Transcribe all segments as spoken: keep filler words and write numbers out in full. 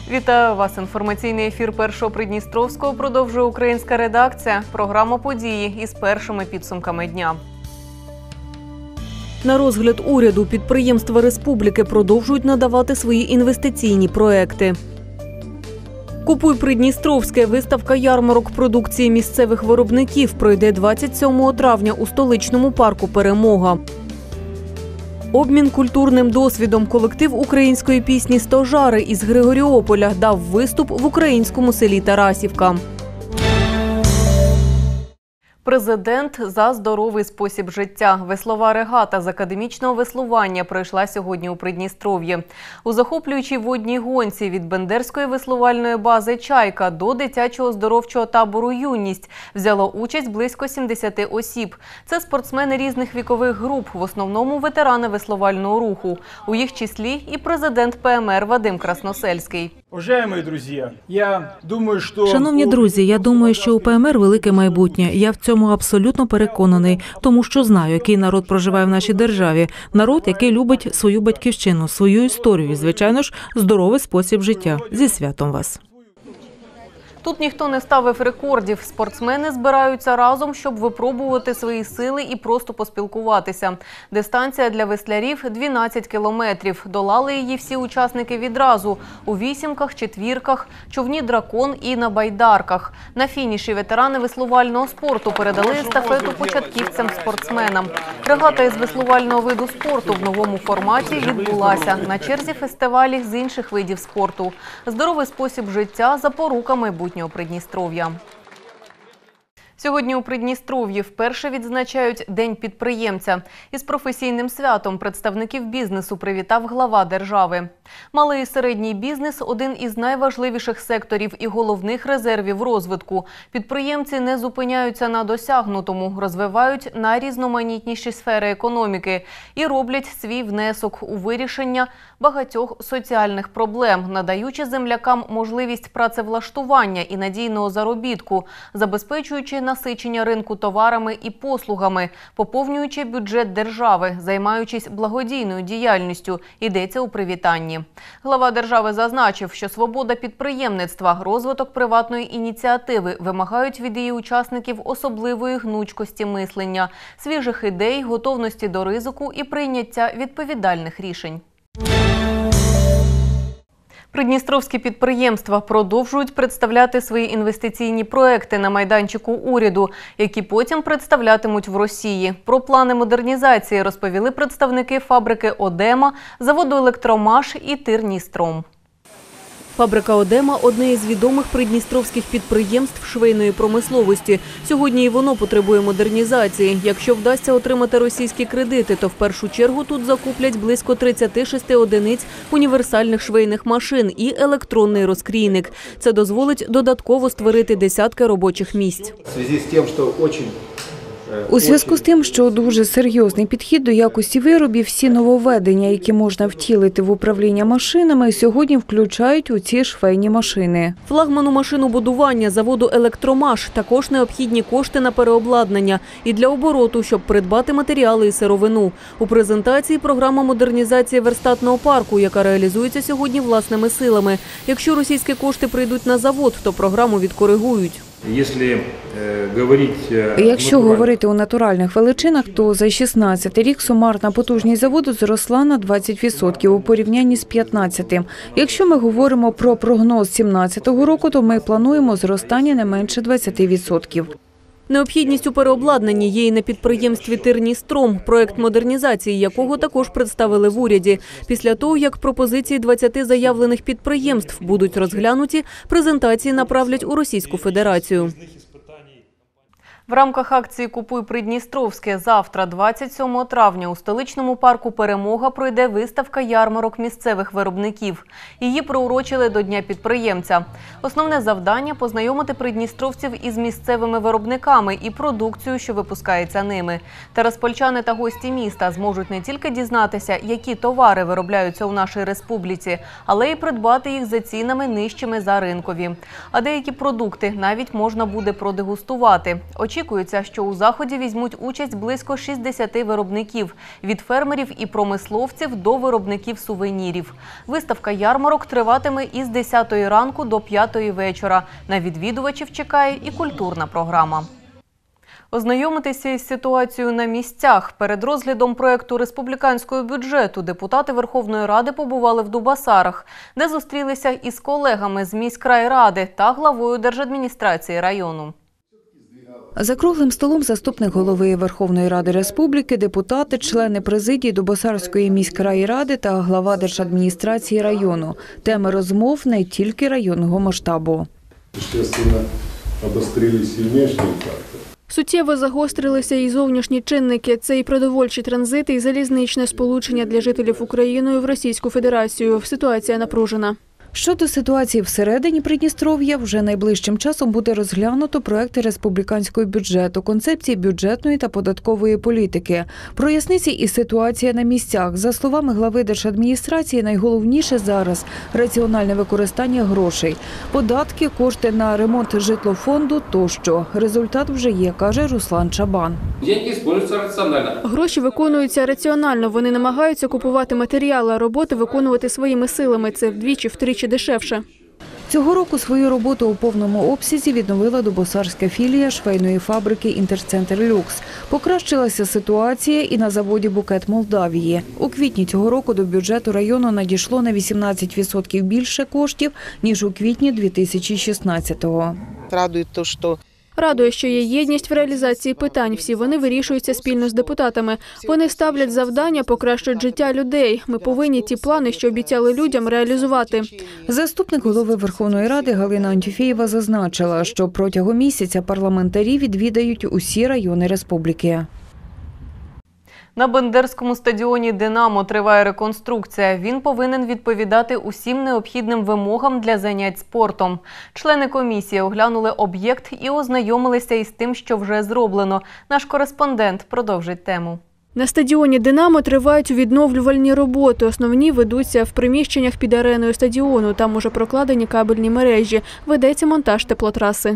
Вітаю вас! Інформаційний ефір Першого Придністровського продовжує українська редакція. Програма «Події» із першими підсумками дня. На розгляд уряду підприємства республіки продовжують надавати свої інвестиційні проекти. «Купуй Придністровське» – виставка ярмарок продукції місцевих виробників пройде двадцять сьомого травня у столичному парку «Перемога». Обмін культурним досвідом. Колектив української пісні «Стожари» із Григоріополя дав виступ в українському селі Тарасівка. Президент за здоровий спосіб життя. Веслова регата з академічного веслування пройшла сьогодні у Придністров'ї. У захоплюючій водній гонці від Бендерської веслувальної бази «Чайка» до дитячого оздоровчого табору «Юність» взяло участь близько сімдесяти осіб. Це спортсмени різних вікових груп, в основному ветерани веслувального руху. У їх числі і президент Пе Ем Ер Вадим Красносельський. Шановні друзі, я думаю, що у Пе Ем Ер велике майбутнє. Я в цьому абсолютно переконаний, тому що знаю, який народ проживає в нашій державі. Народ, який любить свою батьківщину, свою історію і, звичайно ж, здоровий спосіб життя. Зі святом вас! Тут ніхто не ставив рекордів. Спортсмени збираються разом, щоб випробувати свої сили і просто поспілкуватися. Дистанція для веслярів – дванадцять кілометрів. Долали її всі учасники відразу – у вісімках, четвірках, човні «Дракон» і на байдарках. На фініші ветерани веслувального спорту передали естафету початківцям-спортсменам. Регата із веслувального виду спорту в новому форматі відбулася. На черзі фестивалі з інших видів спорту. Здоровий спосіб життя – запорука майбутнього Придністров'я. Сьогодні у Придністров'ї вперше відзначають День підприємця. Із професійним святом представників бізнесу привітав глава держави. Малий і середній бізнес – один із найважливіших секторів і головних резервів розвитку. Підприємці не зупиняються на досягнутому, розвивають найрізноманітніші сфери економіки і роблять свій внесок у вирішення багатьох соціальних проблем, надаючи землякам можливість працевлаштування і надійного заробітку, забезпечуючи насичення ринку товарами і послугами, поповнюючи бюджет держави, займаючись благодійною діяльністю, йдеться у привітанні. Глава держави зазначив, що свобода підприємництва, розвиток приватної ініціативи вимагають від її учасників особливої гнучкості мислення, свіжих ідей, готовності до ризику і прийняття відповідальних рішень. Придністровські підприємства продовжують представляти свої інвестиційні проекти на майданчику уряду, які потім представлятимуть в Росії. Про плани модернізації розповіли представники фабрики «Одема», заводу «Електромаш» і «Тирністром». Фабрика «Одема» – одне із відомих придністровських підприємств швейної промисловості. Сьогодні і воно потребує модернізації. Якщо вдасться отримати російські кредити, то в першу чергу тут закуплять близько тридцяти шести одиниць універсальних швейних машин і електронний розкрійник. Це дозволить додатково створити десятки робочих місць. У зв'язку з тим, що дуже серйозний підхід до якості виробів, всі нововведення, які можна втілити в управління машинами, сьогодні включають у ці швейні машини. Флагману машинобудування заводу «Електромаш» також необхідні кошти на переобладнання і для обороту, щоб придбати матеріали і сировину. У презентації програма модернізації верстатного парку, яка реалізується сьогодні власними силами. Якщо російські кошти прийдуть на завод, то програму відкоригують. Якщо говорити у натуральних величинах, то за шістнадцятий рік сумарна потужність заводу зросла на двадцять відсотків у порівнянні з п'ятнадцятим. Якщо ми говоримо про прогноз сімнадцятого року, то ми плануємо зростання не менше двадцяти відсотків. Необхідність у переобладнанні є і на підприємстві «Тирністром», проект модернізації якого також представили в уряді. Після того, як пропозиції двадцяти заявлених підприємств будуть розглянуті, презентації направлять у Російську Федерацію. В рамках акції «Купуй Придністровське» завтра, двадцять сьомого травня, у столичному парку «Перемога» пройде виставка ярмарок місцевих виробників. Її приурочили до Дня підприємця. Основне завдання – познайомити придністровців із місцевими виробниками і продукцією, що випускається ними. Тераспольчани та гості міста зможуть не тільки дізнатися, які товари виробляються у нашій республіці, але й придбати їх за цінами нижчими за ринкові. А деякі продукти навіть можна буде продегустувати. Очікується, що у заході візьмуть участь близько шістдесят виробників – від фермерів і промисловців до виробників сувенірів. Виставка ярмарок триватиме із десятої ранку до п'ятої вечора. На відвідувачів чекає і культурна програма. Ознайомитися із ситуацією на місцях. Перед розглядом проєкту республіканського бюджету депутати Верховної Ради побували в Дубасарах, де зустрілися із колегами з міськрайради та главою держадміністрації району. За круглим столом заступник голови Верховної Ради Республіки, депутати, члени президії Дубосарської міськрайради та глава держадміністрації району. Теми розмов не тільки районного масштабу. Естественно, обострились і внешні фактори. Суттєво загострилися і зовнішні чинники. Це і продовольчі транзити, і залізничне сполучення для жителів Україною в Російську Федерацію. Ситуація напружена. Щодо ситуації всередині Придністров'я, вже найближчим часом буде розглянуто проекти республіканського бюджету, концепції бюджетної та податкової політики. Проясниться і ситуація на місцях. За словами глави держадміністрації, найголовніше зараз – раціональне використання грошей. Податки, кошти на ремонт житлофонду тощо. Результат вже є, каже Руслан Чабан. Гроші виконуються раціонально. Вони намагаються купувати матеріали, а роботи виконувати своїми силами. Це вдвічі-втричі дешевше. Цього року свою роботу у повному обсязі відновила дубосарська філія швейної фабрики «Інтерцентр Люкс». Покращилася ситуація і на заводі «Букет Молдавії». У квітні цього року до бюджету району надійшло на вісімнадцять відсотків більше коштів, ніж у квітні дві тисячі шістнадцятого. Радує те, що Радує, що є єдність в реалізації питань. Всі вони вирішуються спільно з депутатами. Вони ставлять завдання, покращують життя людей. Ми повинні ті плани, що обіцяли людям, реалізувати. Заступник голови Верховної Ради Галина Антюфєєва зазначила, що протягом місяця парламентарі відвідають усі райони республіки. На Бендерському стадіоні «Динамо» триває реконструкція. Він повинен відповідати усім необхідним вимогам для занять спортом. Члени комісії оглянули об'єкт і ознайомилися із тим, що вже зроблено. Наш кореспондент продовжить тему. На стадіоні «Динамо» тривають відновлювальні роботи. Основні ведуться в приміщеннях під ареною стадіону. Там уже прокладені кабельні мережі. Ведеться монтаж теплотраси.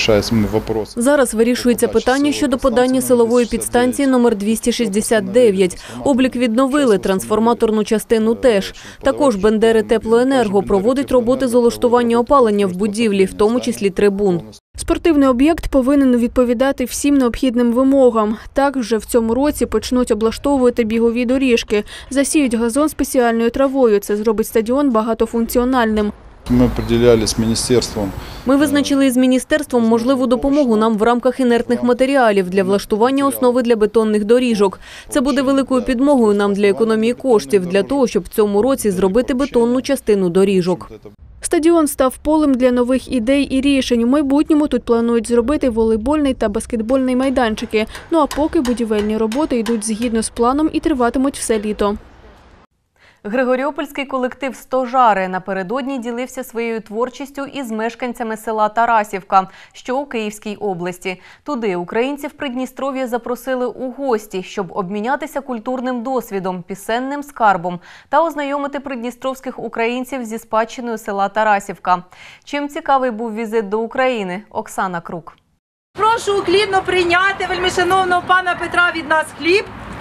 Зараз вирішується питання щодо подання силової підстанції номер двісті шістдесят дев'ять. Облік відновили, трансформаторну частину теж. Також Бендери Теплоенерго проводить роботи з улаштування опалення в будівлі, в тому числі трибун. Спортивний об'єкт повинен відповідати всім необхідним вимогам. Так, вже в цьому році почнуть облаштовувати бігові доріжки, засіють газон спеціальною травою. Це зробить стадіон багатофункціональним. Ми приділяли з міністерством. Ми визначили із міністерством можливу допомогу нам в рамках інертних матеріалів для влаштування основи для бетонних доріжок. Це буде великою підмогою нам для економії коштів, для того, щоб в цьому році зробити бетонну частину доріжок. Стадіон став полем для нових ідей і рішень. У майбутньому тут планують зробити волейбольний та баскетбольний майданчики. Ну а поки будівельні роботи йдуть згідно з планом і триватимуть все літо. Григоріопольський колектив «Стожари» напередодні ділився своєю творчістю із мешканцями села Тарасівка, що у Київській області. Туди українців Придністров'я запросили у гості, щоб обмінятися культурним досвідом, пісенним скарбом та ознайомити придністровських українців зі спадщиною села Тарасівка. Чим цікавий був візит до України? Оксана Крук. Прошу уклінно прийняти вельмишановного пана Петра від нас хліб.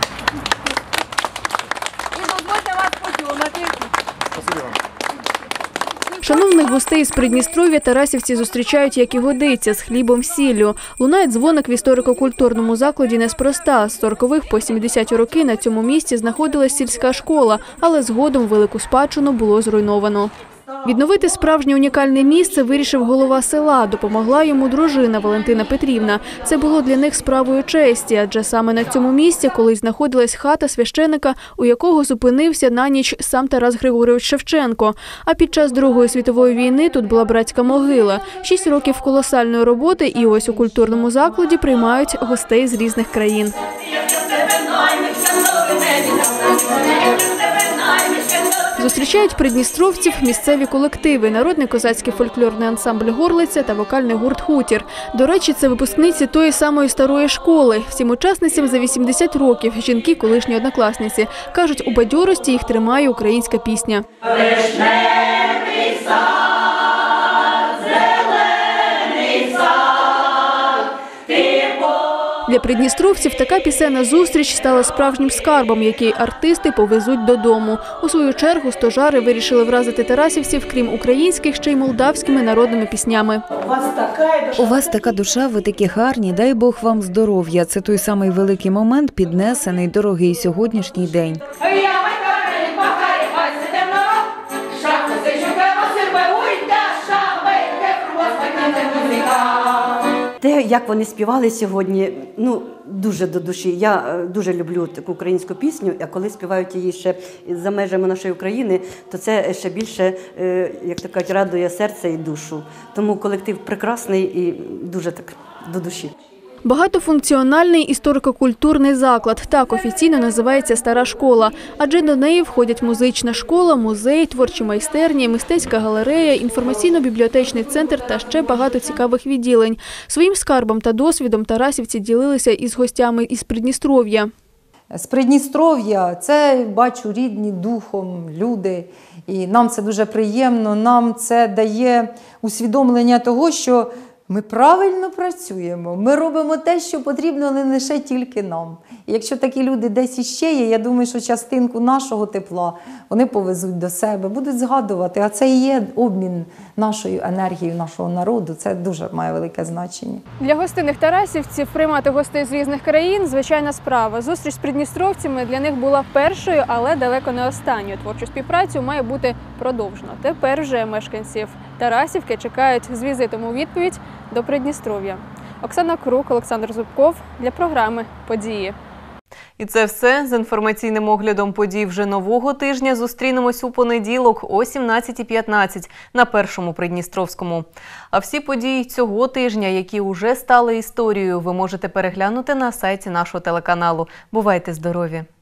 Шановних гостей з Придністров'я тарасівці зустрічають, як і годиться, з хлібом-сіллю. Лунає дзвоник в історико-культурному закладі неспроста. З сорокових по сімдесяті роки на цьому місці знаходилась сільська школа, але згодом велику спадщину було зруйновано. Відновити справжнє унікальне місце вирішив голова села. Допомогла йому дружина Валентина Петрівна. Це було для них справою честі, адже саме на цьому місці колись знаходилась хата священика, у якого зупинився на ніч сам Тарас Григорович Шевченко. А під час Другої світової війни тут була братська могила. Шість років колосальної роботи і ось у культурному закладі приймають гостей з різних країн. Зустрічають придністровців місцеві колективи, народний козацький фольклорний ансамбль «Горлиця» та вокальний гурт «Хутір». До речі, це випускниці тої самої старої школи. Всім учасницям за вісімдесят років, жінки – колишні однокласниці. Кажуть, у бадьорості їх тримає українська пісня. Зелений сад, ти Для придністровців така пісенна зустріч стала справжнім скарбом, який артисти повезуть додому. У свою чергу стожари вирішили вразити тарасівців, крім українських, ще й молдавськими народними піснями. У вас така душа, ви такі гарні, дай Бог вам здоров'я. Це той самий великий момент, піднесений дорогий сьогоднішній день. Те, як вони співали сьогодні, ну, дуже до душі. Я е, дуже люблю таку українську пісню, а коли співають її ще за межами нашої України, то це ще більше, е, як то кажуть, радує серце і душу. Тому колектив прекрасний і дуже так до душі. Багатофункціональний історико-культурний заклад. Так офіційно називається «Стара школа». Адже до неї входять музична школа, музей, творчі майстерні, мистецька галерея, інформаційно-бібліотечний центр та ще багато цікавих відділень. Своїм скарбом та досвідом тарасівці ділилися із гостями із Придністров'я. З Придністров'я це, бачу, рідні духом люди. І нам це дуже приємно, нам це дає усвідомлення того, що ми правильно працюємо, ми робимо те, що потрібно не лише тільки нам. І якщо такі люди десь іще є, я думаю, що частинку нашого тепла вони повезуть до себе, будуть згадувати. А це і є обмін нашою енергією, нашого народу. Це дуже має велике значення. Для гостинних тарасівців приймати гостей з різних країн – звичайна справа. Зустріч з придністровцями для них була першою, але далеко не останньою. Творчу співпрацю має бути продовжено. Тепер вже мешканців Тарасівки чекають з візитом у відповідь до Придністров'я. Оксана Крук, Олександр Зубков для програми «Події». І це все. З інформаційним оглядом подій вже нового тижня зустрінемось у понеділок о сімнадцятій п'ятнадцять на Першому Придністровському. А всі події цього тижня, які уже стали історією, ви можете переглянути на сайті нашого телеканалу. Бувайте здорові!